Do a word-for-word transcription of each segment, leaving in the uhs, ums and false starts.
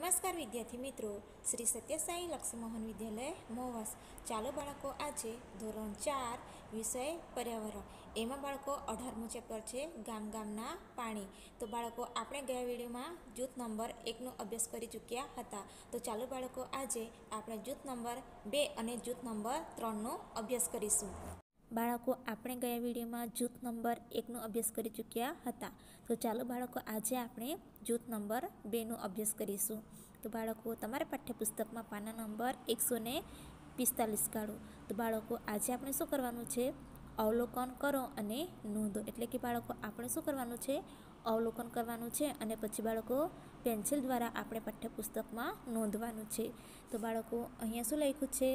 નમસ્કાર વિદ્યાર્થી મિત્રો, શ્રી સત્યસાઈ લક્ષ્મીમોહન વિદ્યાલય મોવાસ. ચાલો બાળકો, આજે ધોરણ ચાર વિષય પર્યાવરણ, એમાં બાળકો અઢારમું ચેપ્ટર છે ગામ ગામના પાણી. તો બાળકો, આપણે ગયા વિડીયોમાં જૂથ નંબર એકનો અભ્યાસ કરી ચૂક્યા હતા. તો ચાલો બાળકો, આજે આપણે જૂથ નંબર બે અને જૂથ નંબર ત્રણનો અભ્યાસ કરીશું. બાળકો, આપણે ગયા વિડીયોમાં જૂથ નંબર એકનો અભ્યાસ કરી ચૂક્યા હતા. તો ચાલો બાળકો, આજે આપણે જૂથ નંબર બેનો અભ્યાસ કરીશું. તો બાળકો, તમારા પાઠ્યપુસ્તકમાં પાના નંબર એકસો ને પિસ્તાલીસ કાઢો. તો બાળકો, આજે આપણે શું કરવાનું છે? અવલોકન કરો અને નોંધો. એટલે કે બાળકો, આપણે શું કરવાનું છે? અવલોકન કરવાનું છે અને પછી બાળકો પેન્સિલ દ્વારા આપણે પાઠ્યપુસ્તકમાં નોંધવાનું છે. તો બાળકો, અહીંયા શું લખ્યું છે?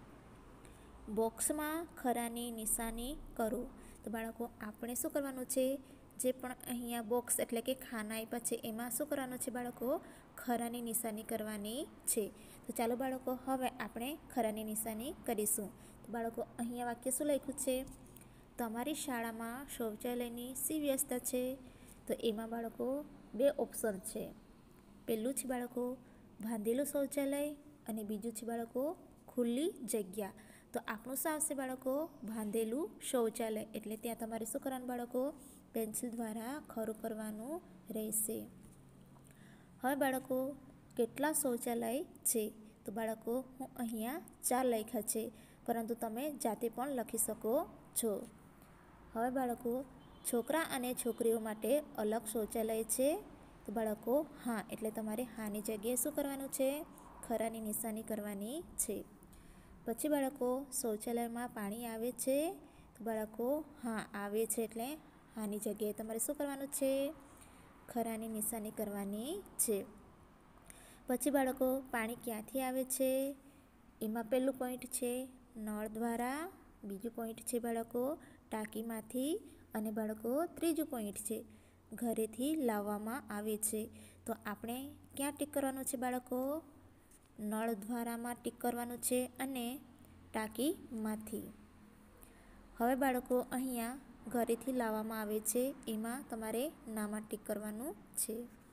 બોક્સમાં ખરાની નિશાની કરો. તો બાળકો, આપણે શું કરવાનું છે? જે પણ અહીંયા બોક્સ એટલે કે ખાના આપ્યા છે એમાં શું કરવાનું છે બાળકો? ખરાની નિશાની કરવાની છે. તો ચાલો બાળકો, હવે આપણે ખરાની નિશાની કરીશું. તો બાળકો, અહીંયા વાક્ય શું લખ્યું છે? તમારી શાળામાં શૌચાલયની શી વ્યવસ્થા છે? તો એમાં બાળકો બે ઓપ્શન છે. પહેલું છે બાળકો બાંધેલું શૌચાલય અને બીજું છે બાળકો ખુલ્લી જગ્યા. તો આપણું શું આવશે બાળકો? બાંધેલું શૌચાલય. એટલે ત્યાં તમારે શું કરવાનું બાળકો? પેન્સિલ દ્વારા ખરું કરવાનું રહેશે. હવે બાળકો, કેટલા શૌચાલય છે? તો બાળકો, હું અહીંયા ચાર લખ્યા છે, પરંતુ તમે જાતે પણ લખી શકો છો. હવે બાળકો, છોકરા અને છોકરીઓ માટે અલગ શૌચાલય છે? તો બાળકો, હા. એટલે તમારે હાની જગ્યાએ શું કરવાનું છે? ખરાની નિશાની કરવાની છે. પછી બાળકો, શૌચાલયમાં પાણી આવે છે? તો બાળકો, હા આવે છે. એટલે આની જગ્યાએ તમારે શું કરવાનું છે? ખરાની નિશાની કરવાની છે. પછી બાળકો, પાણી ક્યાંથી આવે છે? એમાં પહેલું પોઈન્ટ છે નળ દ્વારા, બીજું પોઈન્ટ છે બાળકો ટાંકીમાંથી અને બાળકો ત્રીજું પોઈન્ટ છે ઘરેથી લાવવામાં આવે છે. તો આપણે ક્યાં ટીક કરવાનું છે બાળકો? નળ દ્વારામાં ટીક કરવાનું છે અને ટાંકીમાંથી. હવે બાળકો, અહીંયા ઘરેથી લાવવામાં આવે છે એમાં તમારે નામાં ટીક કરવાનું છે.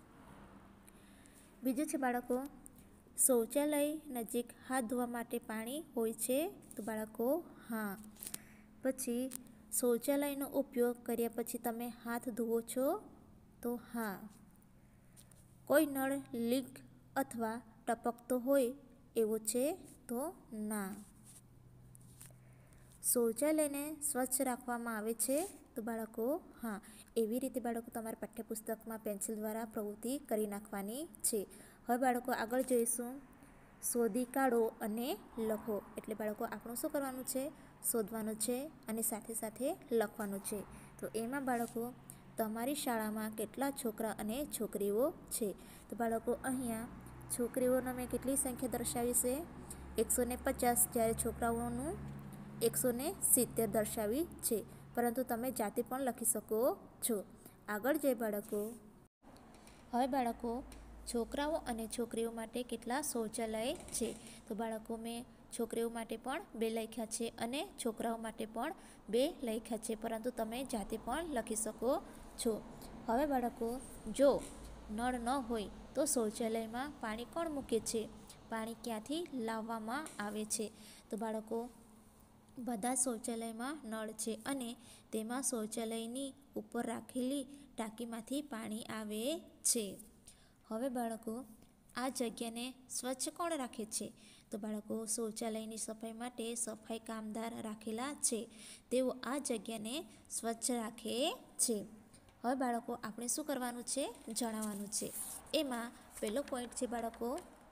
બીજું છે બાળકો શૌચાલય નજીક હાથ ધોવા માટે પાણી હોય છે? તો બાળકો, હા. પછી શૌચાલયનો ઉપયોગ કર્યા પછી તમે હાથ ધુવો છો? તો હા. કોઈ નળ લીક અથવા ટપકતો હોય એવો છે? તો ના. શૌચાલયને સ્વચ્છ રાખવામાં આવે છે? તો બાળકો, હા. એવી રીતે બાળકો તમારા પાઠ્યપુસ્તકમાં પેન્સિલ દ્વારા પ્રવૃત્તિ કરી નાખવાની છે. હવે બાળકો, આગળ જોઈશું શોધી કાઢો અને લખો. એટલે બાળકો, આપણું શું કરવાનું છે? શોધવાનું છે અને સાથે સાથે લખવાનું છે. તો એમાં બાળકો, તમારી શાળામાં કેટલા છોકરા અને છોકરીઓ છે? તો બાળકો, અહીંયા છોકરીઓનો મેં કેટલી સંખ્યા દર્શાવી છે? એકસો ને પચાસ. જ્યારે છોકરાઓનું એકસો ને સિત્તેર દર્શાવી છે, પરંતુ તમે જાતે પણ લખી શકો છો. આગળ જઈ બાળકો, હવે બાળકો, છોકરાઓ અને છોકરીઓ માટે કેટલા શૌચાલય છે? તો બાળકો, મેં છોકરીઓ માટે પણ બે લખ્યા છે અને છોકરાઓ માટે પણ બે લખ્યા છે, પરંતુ તમે જાતે પણ લખી શકો છો. હવે બાળકો, જો નળ ન હોય તો શૌચાલયમાં પાણી કોણ મૂકે છે? પાણી ક્યાંથી લાવવામાં આવે છે? તો બાળકો, બધા શૌચાલયમાં નળ છે અને તેમાં શૌચાલયની ઉપર રાખેલી ટાંકીમાંથી પાણી આવે છે. હવે બાળકો, આ જગ્યાને સ્વચ્છ કોણ રાખે છે? તો બાળકો, શૌચાલયની સફાઈ માટે સફાઈ કામદાર રાખેલા છે. તેઓ આ જગ્યાને સ્વચ્છ રાખે છે. હવે બાળકો, આપણે શું કરવાનું છે? જણાવવાનું છે. એમાં પહેલો પોઈન્ટ છે બાળકો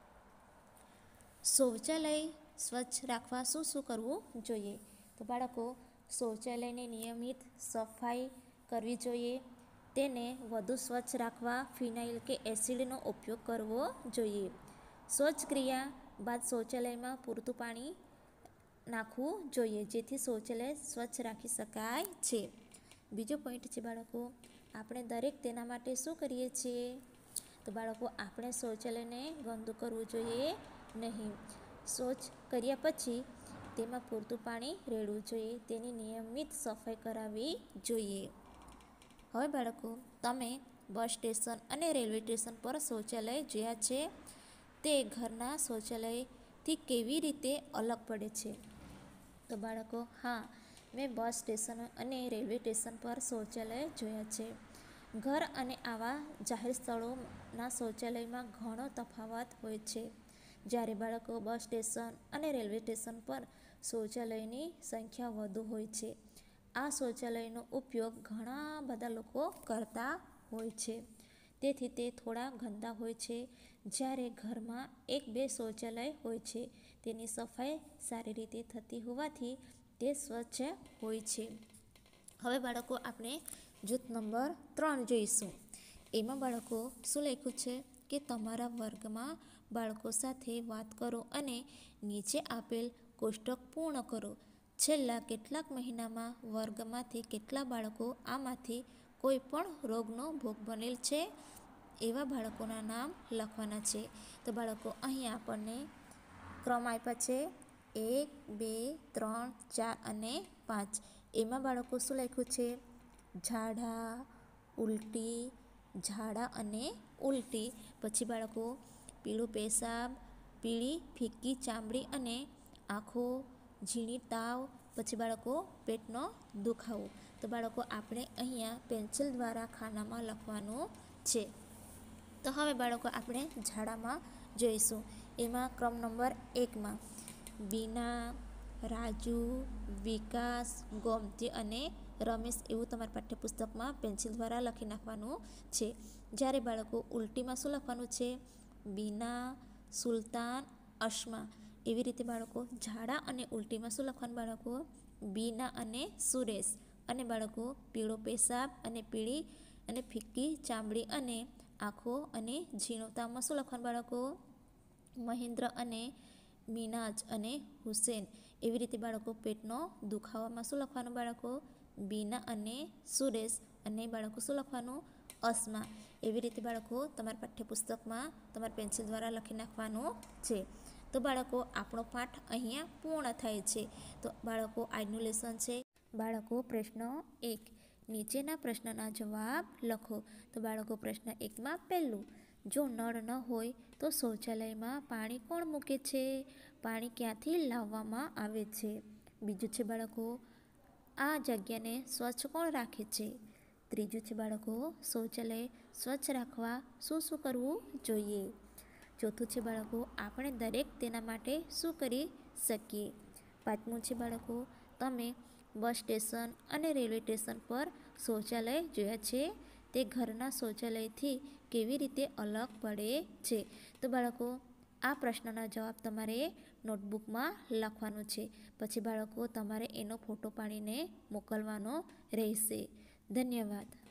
શૌચાલય સ્વચ્છ રાખવા શું શું કરવું જોઈએ? તો બાળકો, શૌચાલયની નિયમિત સફાઈ કરવી જોઈએ. તેને વધુ સ્વચ્છ રાખવા ફિનાઇલ કે એસિડનો ઉપયોગ કરવો જોઈએ. શૌચ ક્રિયા બાદ શૌચાલયમાં પૂરતું પાણી નાખવું જોઈએ, જેથી શૌચાલય સ્વચ્છ રાખી શકાય છે. બીજો પોઈન્ટ છે બાળકો, આપણે દરેક તેના માટે શું કરીએ છીએ? તો બાળકો, આપણે શૌચાલયને ગંદુ કરવું જોઈએ નહીં. શૌચ કર્યા પછી તેમાં પૂરતું પાણી રેડવું જોઈએ. તેની નિયમિત સફાઈ કરાવવી જોઈએ. હવે બાળકો, તમે બસ સ્ટેશન અને રેલવે સ્ટેશન પર શૌચાલય જોયા છે? તે ઘરના શૌચાલયથી કેવી રીતે અલગ પડે છે? તો બાળકો, હા, મેં બસ સ્ટેશન અને રેલવે સ્ટેશન પર શૌચાલય જોયા છે. ઘર અને આવા જાહેર સ્થળોના શૌચાલયમાં ઘણો તફાવત હોય છે. જ્યારે બાળકો બસ સ્ટેશન અને રેલવે સ્ટેશન પર શૌચાલયની સંખ્યા વધુ હોય છે. આ શૌચાલયનો ઉપયોગ ઘણા બધા લોકો કરતા હોય છે. તેથી તે થોડા ગંદા હોય છે. જ્યારે ઘરમાં એક બે શૌચાલય હોય છે, તેની સફાઈ સારી રીતે થતી હોવાથી તે સ્વચ્છ હોય છે. હવે બાળકો આપણે જૂથ નંબર ત્રણ જોઈશું. એમાં બાળકો શું લખ્યું છે કે તમારા વર્ગમાં બાળકો સાથે વાત કરો અને નીચે આપેલ કોષ્ટક પૂર્ણ કરો. છેલ્લા કેટલાક મહિનામાં વર્ગમાંથી કેટલા બાળકો આમાંથી કોઈ પણ રોગનો ભોગ બનેલ છે? એવા બાળકોના નામ લખવાના છે. તો બાળકો અહીંયા આપણને ક્રમ આપ્યા છે એક, બે, ત્રણ, ચાર અને પાંચ. એમાં બાળકો શું લખ્યું છે? ઝાડા, ઉલટી, ઝાડા અને ઉલટી. પછી બાળકો પીળો પેશાબ, પીળી ફીકી ચામડી અને આંખો, ઝીણી તાવ. પછી બાળકો પેટનો દુખાવો. તો બાળકો આપણે અહીંયા પેન્સિલ દ્વારા ખાનામાં લખવાનું છે. તો હવે બાળકો આપણે ઝાડામાં જોઈશું. એમાં ક્રમ નંબર એકમાં બીના, રાજુ, વિકાસ, ગોમતી અને રમેશ એવું તમારા પાઠ્યપુસ્તકમાં પેન્સિલ દ્વારા લખી નાખવાનું છે. જ્યારે બાળકો ઉલટીમાં શું લખવાનું છે? બીના, સુલતાન, અસ્મા. એવી રીતે બાળકો ઝાડા અને ઉલટીમાં શું લખવાનું બાળકો? બીના અને સુરેશ. અને બાળકો પીળો પેશાબ અને પીળી અને ફીકી ચામડી અને આંખો અને ઝીણો તાવમાં શું લખવાનું બાળકો? મહેન્દ્ર અને મિનાજ અને હુસેન. એવી રીતે બાળકો પેટનો દુખાવામાં શું લખવાનું બાળકો? બીના અને સુરેશ. અને બાળકો શું લખવાનું? અસ્મા. એવી રીતે બાળકો તમારા પાઠ્યપુસ્તકમાં તમારા પેન્સિલ દ્વારા લખી નાખવાનું છે. તો બાળકો આપણો પાઠ અહીંયા પૂર્ણ થાય છે. તો બાળકો આજનું લેસન છે. બાળકો પ્રશ્ન એક, નીચેના પ્રશ્નના જવાબ લખો. તો બાળકો પ્રશ્ન એકમાં પહેલું, જો નળ ન હોય તો શૌચાલયમાં પાણી કોણ મૂકે છે? પાણી ક્યાંથી લાવવામાં આવે છે? બીજું છે બાળકો, આ જગ્યાને સ્વચ્છ કોણ રાખે છે? ત્રીજું છે બાળકો, શૌચાલય સ્વચ્છ રાખવા શું શું કરવું જોઈએ? ચોથું છે બાળકો, આપણે દરેક તેના માટે શું કરી શકીએ? પાંચમું છે બાળકો, તમે બસ સ્ટેશન અને રેલવે સ્ટેશન પર શૌચાલય જોયા છે? તે ઘરના શૌચાલયથી કેવી રીતે અલગ પડે છે? તો બાળકો આ પ્રશ્નના જવાબ તમારે નોટબુકમાં લખવાનું છે. પછી બાળકો તમારે એનો ફોટો પાડીને મોકલવાનો રહેશે. ધન્યવાદ.